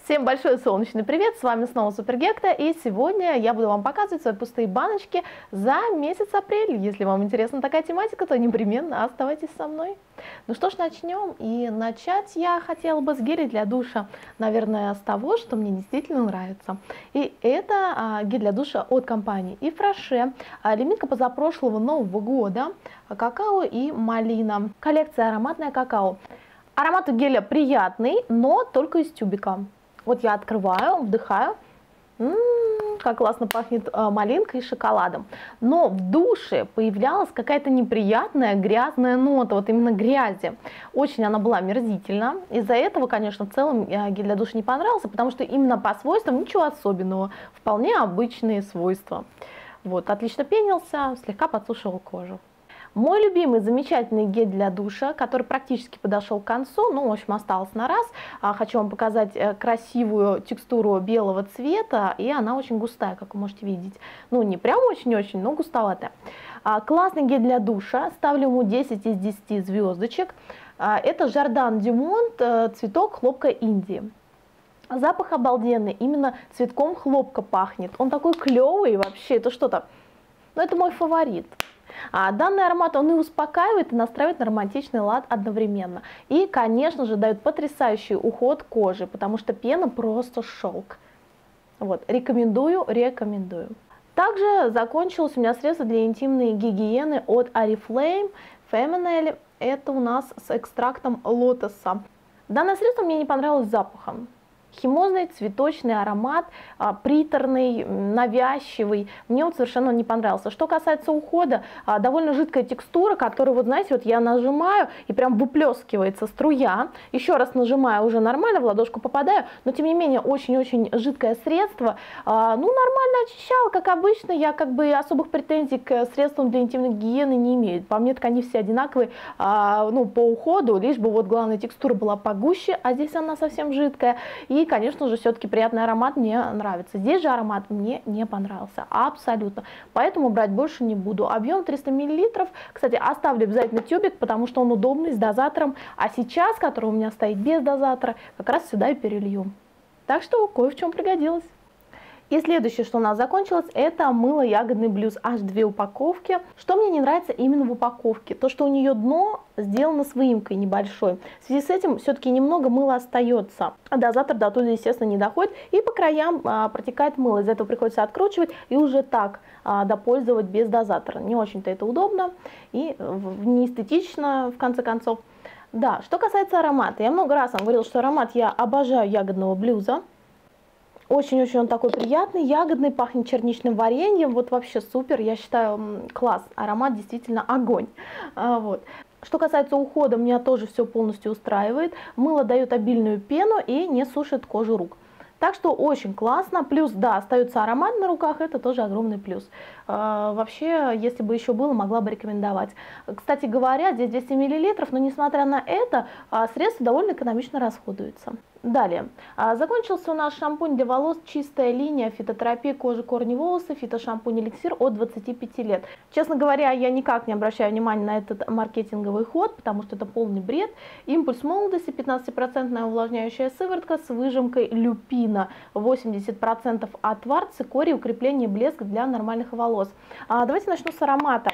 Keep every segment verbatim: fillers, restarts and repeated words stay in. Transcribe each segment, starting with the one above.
Всем большой солнечный привет, с вами снова Супергекта, и сегодня я буду вам показывать свои пустые баночки за месяц апрель. Если вам интересна такая тематика, то непременно оставайтесь со мной. Ну что ж, начнем. И начать я хотела бы с геля для душа, наверное, с того, что мне действительно нравится. И это а, гель для душа от компании Ифраше, а, лимитка позапрошлого Нового года, а, какао и малина. Коллекция ароматная какао. Аромат у геля приятный, но только из тюбика. Вот я открываю, вдыхаю, м-м, как классно пахнет э, малинкой и шоколадом. Но в душе появлялась какая-то неприятная грязная нота, вот именно грязи. Очень она была омерзительна. Из-за этого, конечно, в целом э, гель для душа не понравился, потому что именно по свойствам ничего особенного, вполне обычные свойства. Вот, отлично пенился, слегка подсушивал кожу. Мой любимый замечательный гель для душа, который практически подошел к концу, ну, в общем, осталось на раз. Хочу вам показать красивую текстуру белого цвета, и она очень густая, как вы можете видеть. Ну, не прям очень-очень, но густоватая. Классный гель для душа, ставлю ему десять из десяти звездочек. Это Жордан Дюмонт, цветок хлопка Индии. Запах обалденный, именно цветком хлопка пахнет. Он такой клевый вообще, это что-то, ну, это мой фаворит. А данный аромат, он и успокаивает, и настраивает на романтичный лад одновременно. И, конечно же, дает потрясающий уход кожи, потому что пена просто шелк. Вот, рекомендую, рекомендую. Также закончилось у меня средство для интимной гигиены от Oriflame Feminine. Это у нас с экстрактом лотоса. Данное средство мне не понравилось запахом. Химозный цветочный аромат, приторный, навязчивый, мне вот совершенно не понравился. Что касается ухода, довольно жидкая текстура, которую, вот знаете, вот я нажимаю и прям выплескивается струя. Еще раз нажимаю, уже нормально, в ладошку попадаю, но тем не менее очень-очень жидкое средство. Ну, нормально очищала, как обычно, я как бы особых претензий к средствам для интимной гигиены не имею. По мне, так они все одинаковые, ну, по уходу, лишь бы вот главная текстура была погуще, а здесь она совсем жидкая. И И, конечно же, все-таки приятный аромат мне нравится. Здесь же аромат мне не понравился, абсолютно. Поэтому брать больше не буду. Объем триста миллилитров. Кстати, оставлю обязательно тюбик, потому что он удобный, с дозатором. А сейчас, который у меня стоит без дозатора, как раз сюда и перелью. Так что кое в чем пригодилось. И следующее, что у нас закончилось, это мыло ягодный блюз, аж две упаковки. Что мне не нравится именно в упаковке? То, что у нее дно сделано с выемкой небольшой. В связи с этим все-таки немного мыла остается. А дозатор до туда, естественно, не доходит. И по краям а, протекает мыло. Из-за этого приходится откручивать и уже так а, допользовать без дозатора. Не очень-то это удобно и не эстетично, в конце концов. Да, что касается аромата. Я много раз вам говорила, что аромат я обожаю ягодного блюза. Очень-очень он такой приятный, ягодный, пахнет черничным вареньем, вот вообще супер, я считаю, класс, аромат действительно огонь. А, вот. Что касается ухода, меня тоже все полностью устраивает, мыло дает обильную пену и не сушит кожу рук. Так что очень классно, плюс, да, остается аромат на руках, это тоже огромный плюс. А, вообще, если бы еще было, могла бы рекомендовать. Кстати говоря, здесь двести миллилитров, но несмотря на это, средство довольно экономично расходуется. Далее, закончился у нас шампунь для волос «Чистая линия», фитотерапия кожи, корни, волосы, фитошампунь эликсир от двадцати пяти лет. Честно говоря, я никак не обращаю внимания на этот маркетинговый ход, потому что это полный бред. Импульс молодости, пятнадцатипроцентная увлажняющая сыворотка с выжимкой люпина, восемьдесят процентов отвар, цикорий, укрепление, блеск для нормальных волос. А, давайте начну с аромата.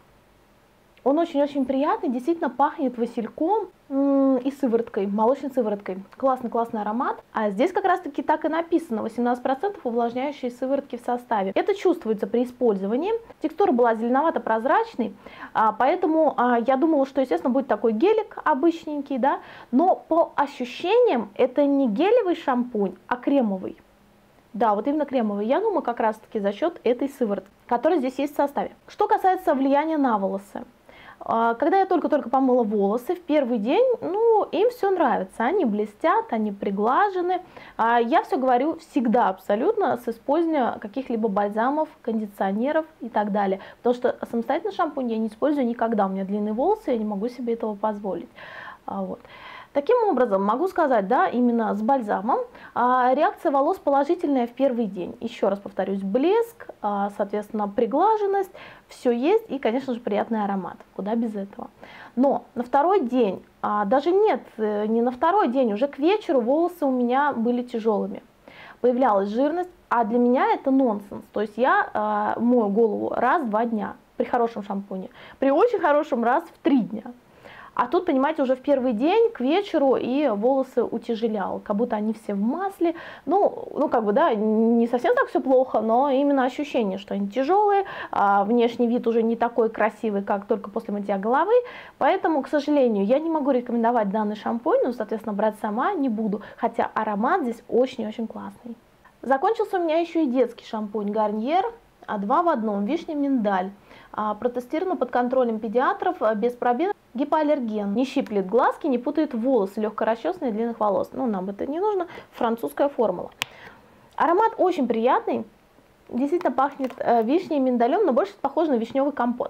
Он очень-очень приятный, действительно пахнет васильком и сывороткой, молочной сывороткой. Классный-классный аромат. А здесь как раз-таки так и написано, восемнадцать процентов увлажняющей сыворотки в составе. Это чувствуется при использовании. Текстура была зеленовато-прозрачной, поэтому я думала, что, естественно, будет такой гелик обычненький, да, но по ощущениям это не гелевый шампунь, а кремовый. Да, вот именно кремовый. Я думаю, как раз-таки за счет этой сыворотки, которая здесь есть в составе. Что касается влияния на волосы. Когда я только-только помыла волосы в первый день, ну, им все нравится, они блестят, они приглажены. Я все говорю всегда абсолютно с использованием каких-либо бальзамов, кондиционеров и так далее. Потому что самостоятельно шампунь я не использую никогда, у меня длинные волосы, я не могу себе этого позволить. А, вот. Таким образом, могу сказать, да, именно с бальзамом а, реакция волос положительная в первый день. Еще раз повторюсь, блеск, а, соответственно, приглаженность, все есть и, конечно же, приятный аромат. Куда без этого. Но на второй день, а, даже нет, не на второй день, уже к вечеру волосы у меня были тяжелыми. Появлялась жирность, а для меня это нонсенс. То есть я а, мою голову раз в два дня при хорошем шампуне, при очень хорошем раз в три дня. А тут, понимаете, уже в первый день к вечеру и волосы утяжелял, как будто они все в масле. Ну, ну как бы, да, не совсем так все плохо, но именно ощущение, что они тяжелые, а внешний вид уже не такой красивый, как только после мытья головы. Поэтому, к сожалению, я не могу рекомендовать данный шампунь, ну, соответственно, брать сама не буду, хотя аромат здесь очень-очень классный. Закончился у меня еще и детский шампунь Garnier, а два в одном, вишня-миндаль. Протестировано под контролем педиатров, без пробелов, гипоаллерген. Не щиплет глазки, не путает волосы, легко расчесанные длинных волос. Ну, нам это не нужно, французская формула. Аромат очень приятный, действительно пахнет вишней и миндалем, но больше похож на вишневый компот.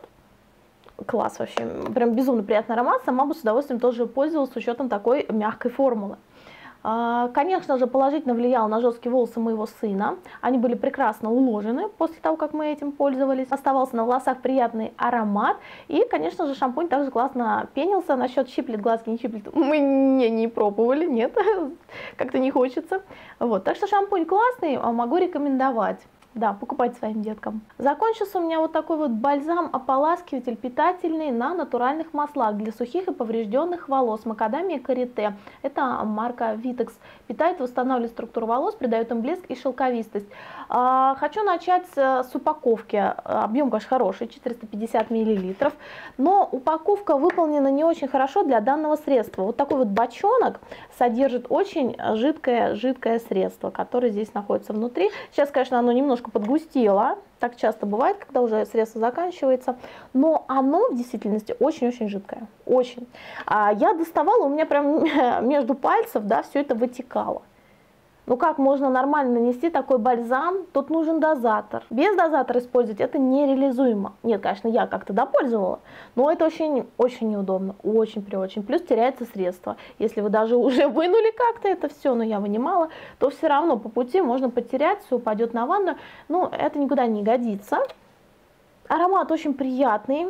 Класс вообще, прям безумно приятный аромат, сама бы с удовольствием тоже пользовалась с учетом такой мягкой формулы. Конечно же, положительно влиял на жесткие волосы моего сына. Они были прекрасно уложены после того, как мы этим пользовались. Оставался на волосах приятный аромат. И, конечно же, шампунь также классно пенился. Насчет щиплет глазки, не щиплет, мы не, не пробовали, нет, как-то не хочется. Вот. Так что шампунь классный, могу рекомендовать. Да, покупать своим деткам. Закончился у меня вот такой вот бальзам-ополаскиватель питательный на натуральных маслах для сухих и поврежденных волос. Макадамия карите. Это марка Vitex. Питает, восстанавливает структуру волос, придает им блеск и шелковистость. А, хочу начать с упаковки. Объем, конечно, хороший, четыреста пятьдесят миллилитров. Но упаковка выполнена не очень хорошо для данного средства. Вот такой вот бочонок содержит очень жидкое, жидкое средство, которое здесь находится внутри. Сейчас, конечно, оно немножко подгустело, так часто бывает, когда уже средство заканчивается, но оно в действительности очень-очень жидкое, очень. А я доставала, у меня прям между пальцев, да, все это вытекало. Ну как можно нормально нанести такой бальзам? Тут нужен дозатор. Без дозатора использовать это нереализуемо. Нет, конечно, я как-то допользовала, но это очень, очень неудобно, очень при очень. Плюс теряется средство. Если вы даже уже вынули как-то это все, но я вынимала, то все равно по пути можно потерять, все упадет на ванну. Ну, это никуда не годится. Аромат очень приятный.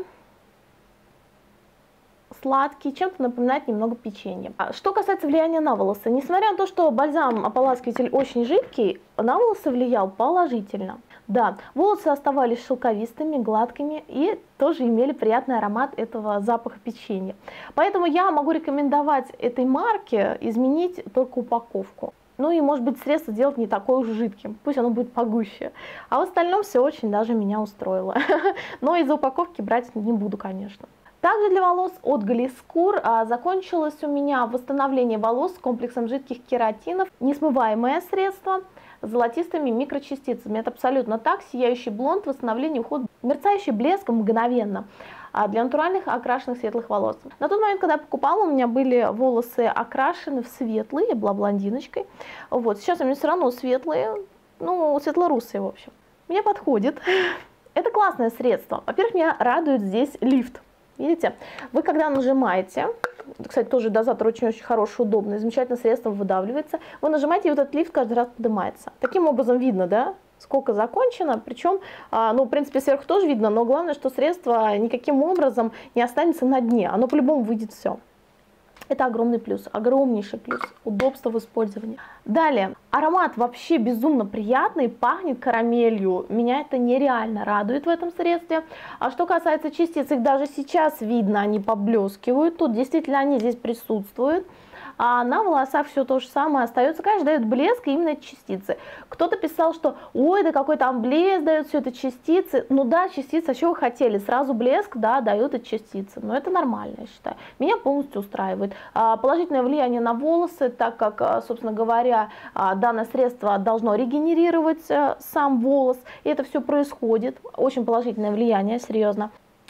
Сладкий, чем-то напоминает немного печенье. Что касается влияния на волосы, несмотря на то, что бальзам-ополаскиватель очень жидкий, на волосы влиял положительно. Да, волосы оставались шелковистыми, гладкими и тоже имели приятный аромат этого запаха печенья. Поэтому я могу рекомендовать этой марке изменить только упаковку. Ну и, может быть, средство сделать не такое уж жидким, пусть оно будет погуще. А в остальном все очень даже меня устроило. Но из-за упаковки брать не буду, конечно. Также для волос от Глискур а, закончилось у меня восстановление волос с комплексом жидких кератинов, несмываемое средство с золотистыми микрочастицами. Это абсолютно так, сияющий блонд, восстановление, уход, мерцающий блеск мгновенно а, для натуральных окрашенных светлых волос. На тот момент, когда я покупала, у меня были волосы окрашены в светлые, я была блондиночкой. Вот, сейчас у меня все равно светлые, ну, светлорусые, в общем. Мне подходит. Это классное средство. Во-первых, меня радует здесь лифт. Видите, вы когда нажимаете, кстати, тоже дозатор очень-очень хороший, удобный, замечательно средство выдавливается, вы нажимаете, и вот этот лифт каждый раз поднимается. Таким образом видно, да, сколько закончено, причем, ну, в принципе, сверху тоже видно, но главное, что средство никаким образом не останется на дне, оно по-любому выйдет все. Это огромный плюс, огромнейший плюс, удобство в использовании. Далее, аромат вообще безумно приятный, пахнет карамелью, меня это нереально радует в этом средстве. А что касается частиц, их даже сейчас видно, они поблескивают, тут действительно они здесь присутствуют. А на волосах все то же самое остается, конечно, дает блеск именно эти частицы. Кто-то писал, что ой, да какой там блеск дает все это частицы. Ну да, частицы, а что вы хотели? Сразу блеск, да, дают эти частицы. Но это нормально, я считаю. Меня полностью устраивает. А, положительное влияние на волосы, так как, собственно говоря, данное средство должно регенерировать сам волос. И это все происходит. Очень положительное влияние, серьезно.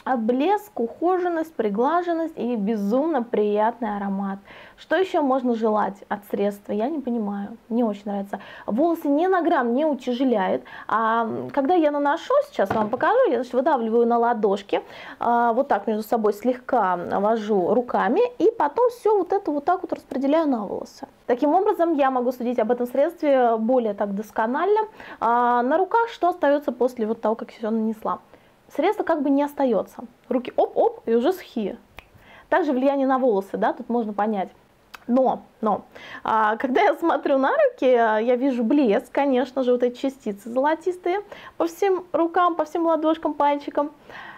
А блеск, ухоженность, приглаженность и безумно приятный аромат. Что еще можно желать от средства? Я не понимаю, мне очень нравится. Волосы ни на грамм не утяжеляет. А когда я наношу, сейчас вам покажу, я значит, выдавливаю на ладошки, а, вот так между собой слегка вожу руками и потом все вот это вот так вот распределяю на волосы. Таким образом, я могу судить об этом средстве более так досконально. А на руках что остается после вот того, как все нанесла? Средство как бы не остается. Руки оп-оп и уже сухие. Также влияние на волосы, да, тут можно понять. Но, но, а, когда я смотрю на руки, я вижу блеск, конечно же, вот эти частицы золотистые по всем рукам, по всем ладошкам, пальчикам.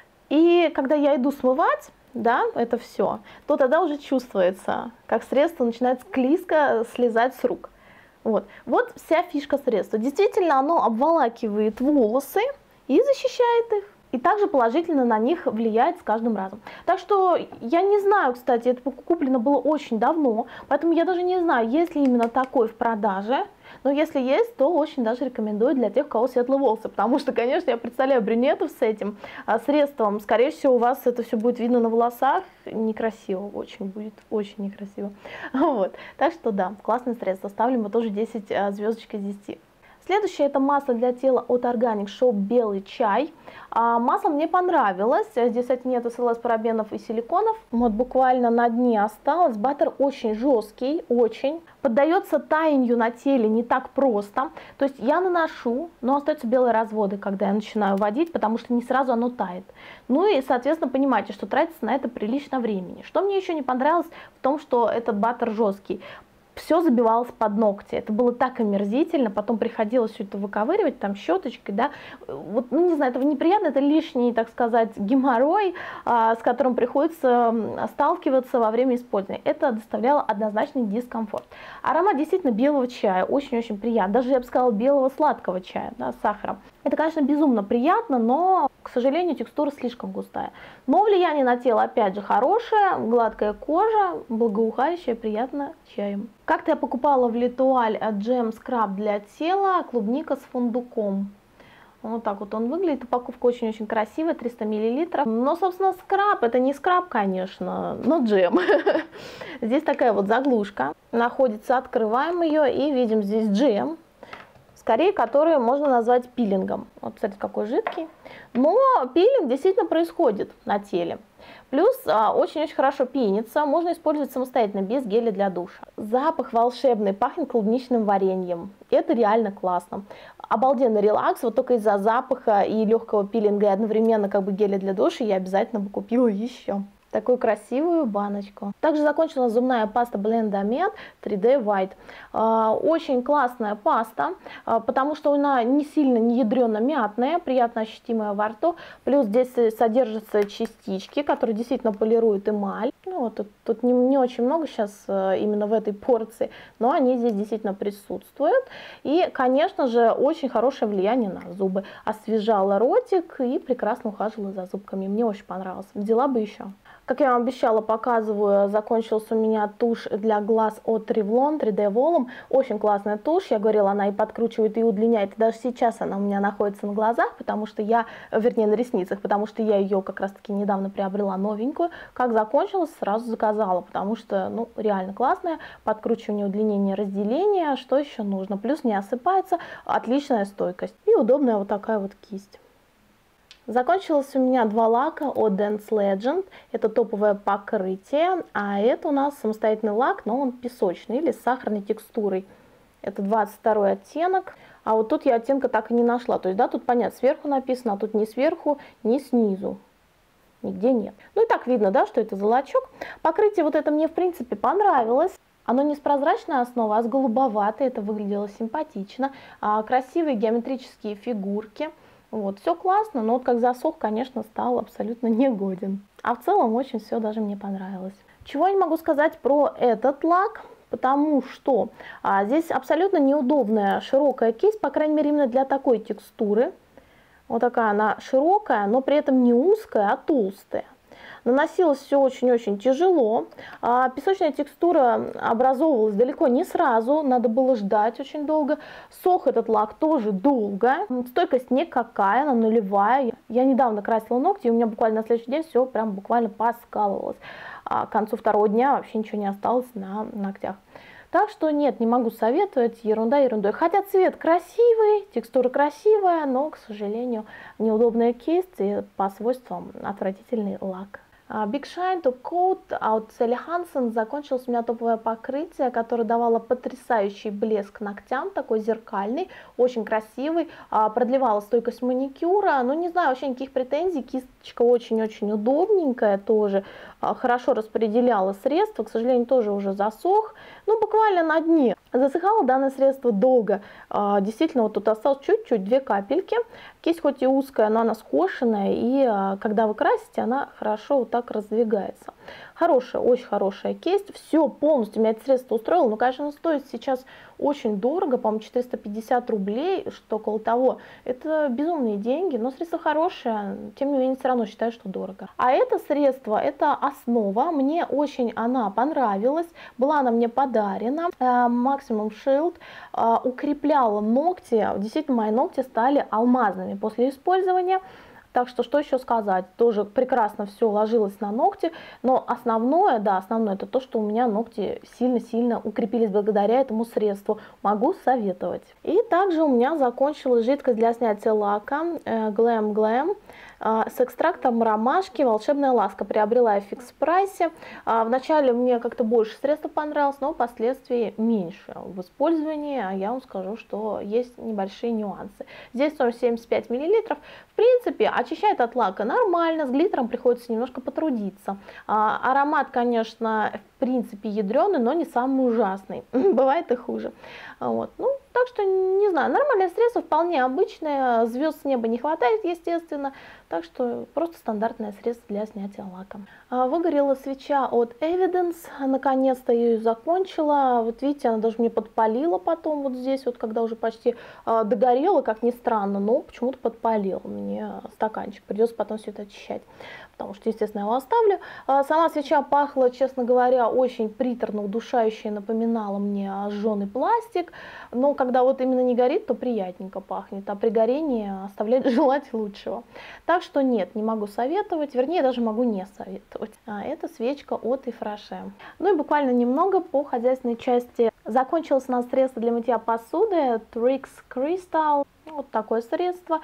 И когда я иду смывать, да, это все, то тогда уже чувствуется, как средство начинает склизко слезать с рук. Вот, вот вся фишка средства. Действительно, оно обволакивает волосы и защищает их. И также положительно на них влияет с каждым разом. Так что я не знаю, кстати, это куплено было очень давно, поэтому я даже не знаю, есть ли именно такой в продаже. Но если есть, то очень даже рекомендую для тех, у кого светлые волосы. Потому что, конечно, я представляю брюнетов с этим средством. Скорее всего, у вас это все будет видно на волосах. Некрасиво, очень будет, очень некрасиво. Вот. Так что да, классное средство. Ставлю ему тоже десять звездочек из десяти. Следующее это масло для тела от Organic Shop белый чай. А, масло мне понравилось. Здесь, кстати, нет СЛС, парабенов и силиконов. Вот буквально на дне осталось. Баттер очень жесткий, очень. Поддается таянию на теле не так просто. То есть я наношу, но остаются белые разводы, когда я начинаю вводить, потому что не сразу оно тает. Ну и, соответственно, понимаете, что тратится на это прилично времени. Что мне еще не понравилось в том, что этот баттер жесткий. Все забивалось под ногти. Это было так омерзительно. Потом приходилось все это выковыривать там щеточкой, да. Вот, ну не знаю, это неприятно, это лишний, так сказать, геморрой, а, с которым приходится сталкиваться во время использования. Это доставляло однозначный дискомфорт. Аромат действительно белого чая, очень-очень приятный. Даже я бы сказала белого сладкого чая, да, с сахаром. Это, конечно, безумно приятно, но, к сожалению, текстура слишком густая. Но влияние на тело, опять же, хорошее, гладкая кожа, благоухающая, приятно чаем. Как-то я покупала в Литуаль джем скраб для тела, клубника с фундуком. Вот так вот он выглядит. Упаковка очень-очень красивая, триста миллилитров. Но, собственно, скраб, это не скраб, конечно, но джем. Здесь такая вот заглушка находится, открываем ее и видим здесь джем. Скорее, которые можно назвать пилингом. Вот, кстати, какой жидкий. Но пилинг действительно происходит на теле. Плюс очень-очень хорошо пенится, можно использовать самостоятельно, без геля для душа. Запах волшебный, пахнет клубничным вареньем. Это реально классно. Обалденный релакс, вот только из-за запаха и легкого пилинга, и одновременно как бы геля для душа я обязательно бы купила еще такую красивую баночку. Также закончилась зубная паста Blendamed три дэ White. Очень классная паста, потому что она не сильно, не ядрено-мятная, приятно ощутимая во рту. Плюс здесь содержатся частички, которые действительно полируют эмаль. Ну, вот тут тут не, не очень много сейчас именно в этой порции, но они здесь действительно присутствуют. И, конечно же, очень хорошее влияние на зубы. Освежала ротик и прекрасно ухаживала за зубками. Мне очень понравилось. Взяла бы еще. Как я вам обещала, показываю, закончился у меня тушь для глаз от Revlon три дэ Volume. Очень классная тушь, я говорила, она и подкручивает, и удлиняет. И даже сейчас она у меня находится на глазах, потому что я, вернее на ресницах, потому что я ее как раз таки недавно приобрела новенькую. Как закончилась, сразу заказала, потому что, ну, реально классная. Подкручивание, удлинение, разделение, что еще нужно. Плюс не осыпается, отличная стойкость. И удобная вот такая вот кисть. Закончилось у меня два лака от Dance Legend. Это топовое покрытие, а это у нас самостоятельный лак, но он песочный или с сахарной текстурой. Это двадцать второй оттенок. А вот тут я оттенка так и не нашла. То есть, да, тут понятно, сверху написано, а тут ни сверху, ни снизу. Нигде нет. Ну и так видно, да, что это золотчок. Покрытие вот это мне в принципе понравилось. Оно не с прозрачной основой, а с голубоватой. Это выглядело симпатично. А, красивые геометрические фигурки. Вот, все классно, но вот как засох, конечно, стал абсолютно негоден. А в целом очень все даже мне понравилось. Чего я не могу сказать про этот лак, потому что а, здесь абсолютно неудобная широкая кисть, по крайней мере именно для такой текстуры. Вот такая она широкая, но при этом не узкая, а толстая. Наносилось все очень-очень тяжело. А, песочная текстура образовывалась далеко не сразу, надо было ждать очень долго. Сох этот лак тоже долго. Стойкость никакая, она нулевая. Я недавно красила ногти, и у меня буквально на следующий день все прям буквально поскалывалось. А к концу второго дня вообще ничего не осталось на ногтях. Так что нет, не могу советовать, ерунда ерундой. Хотя цвет красивый, текстура красивая, но, к сожалению, неудобная кисть и по свойствам отвратительный лак. Big Shine Top Coat от Sally Hansen. Закончилось у меня топовое покрытие, которое давало потрясающий блеск ногтям, такой зеркальный, очень красивый, продлевало стойкость маникюра. Ну, не знаю, вообще никаких претензий, кисточка очень-очень удобненькая тоже, хорошо распределяла средства, к сожалению, тоже уже засох, ну, буквально на дне. Засыхало данное средство долго, действительно, вот тут осталось чуть-чуть, две капельки. Кисть хоть и узкая, но она скошенная, и когда вы красите, она хорошо вот так раздвигается. Хорошая, очень хорошая кисть, все полностью, меня это средство устроило, но, конечно, оно стоит сейчас очень дорого, по-моему, четыреста пятьдесят рублей, что около того. Это безумные деньги, но средство хорошее, тем не менее, все равно считаю, что дорого. А это средство, это основа, мне очень она понравилась, была она мне подарена, Maximum Shield, укрепляла ногти, действительно, мои ногти стали алмазными после использования. Так что, что еще сказать, тоже прекрасно все ложилось на ногти, но основное, да, основное это то, что у меня ногти сильно-сильно укрепились благодаря этому средству, могу советовать. И также у меня закончилась жидкость для снятия лака Glam Glam с экстрактом ромашки «Волшебная ласка». Приобрела я в фикс прайсе. Вначале мне как-то больше средства понравилось, но впоследствии меньше в использовании. Я вам скажу, что есть небольшие нюансы. Здесь сто семьдесят пять миллилитров. В принципе, очищает от лака нормально, с глиттером приходится немножко потрудиться. Аромат, конечно, в принципе ядреный, но не самый ужасный. Бывает и хуже. Вот. Ну, так что, не знаю, нормальное средство, вполне обычное, звезд с неба не хватает, естественно, так что просто стандартное средство для снятия лака. Выгорела свеча от Evidence, наконец-то я ее закончила, вот видите, она даже мне подпалила потом, вот здесь, вот когда уже почти догорела, как ни странно, но почему-то подпалил мне стаканчик, придется потом все это очищать, потому что, естественно, я его оставлю. Сама свеча пахла, честно говоря, очень приторно, удушающе, напоминала мне жженый пластик, но когда вот именно не горит, то приятненько пахнет, а при горении оставляет желать лучшего. Так что нет, не могу советовать, вернее, даже могу не советовать. А это свечка от Ифраше. Ну и буквально немного по хозяйственной части. Закончилось у нас средство для мытья посуды Trix Crystal. Вот такое средство.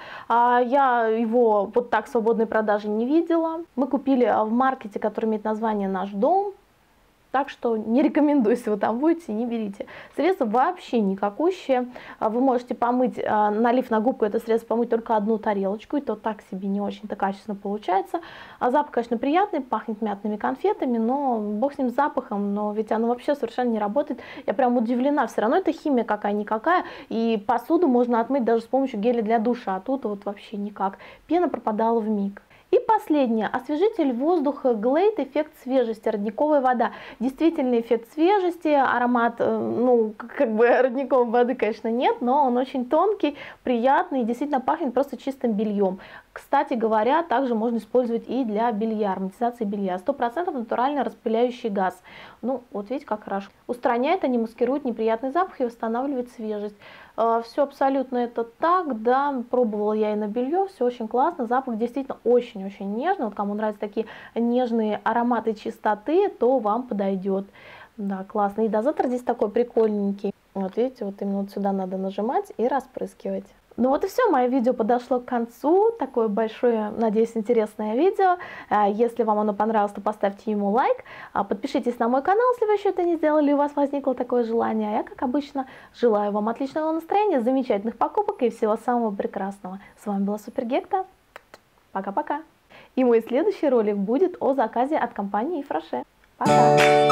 Я его вот так в свободной продаже не видела. Мы купили в маркете, который имеет название «Наш дом». Так что не рекомендую, если вы там будете, не берите. Средство вообще никакущее. Вы можете помыть, налив на губку это средство, помыть только одну тарелочку, и то так себе не очень-то качественно получается. А запах, конечно, приятный, пахнет мятными конфетами, но бог с ним запахом, но ведь оно вообще совершенно не работает. Я прям удивлена, все равно это химия какая-никакая, и посуду можно отмыть даже с помощью геля для душа, а тут вот вообще никак. Пена пропадала вмиг. И последнее. Освежитель воздуха Glade, эффект свежести, родниковая вода. Действительно эффект свежести, аромат, ну, как бы родниковой воды, конечно, нет, но он очень тонкий, приятный и действительно пахнет просто чистым бельем. Кстати говоря, также можно использовать и для белья, ароматизации белья. сто процентов натурально распыляющий газ. Ну, вот видите, как хорошо. Устраняет, они маскируют неприятный запах и восстанавливает свежесть. Все абсолютно это так, да, пробовала я и на белье, все очень классно, запах действительно очень-очень нежный, вот кому нравятся такие нежные ароматы чистоты, то вам подойдет. Да, классно. И дозатор здесь такой прикольненький. Вот видите, вот именно вот сюда надо нажимать и распрыскивать. Ну вот и все, мое видео подошло к концу, такое большое, надеюсь, интересное видео. Если вам оно понравилось, то поставьте ему лайк, подпишитесь на мой канал, если вы еще это не сделали, и у вас возникло такое желание. А я, как обычно, желаю вам отличного настроения, замечательных покупок и всего самого прекрасного. С вами была Супер Гекта, пока-пока. И мой следующий ролик будет о заказе от компании Ифраше. Пока!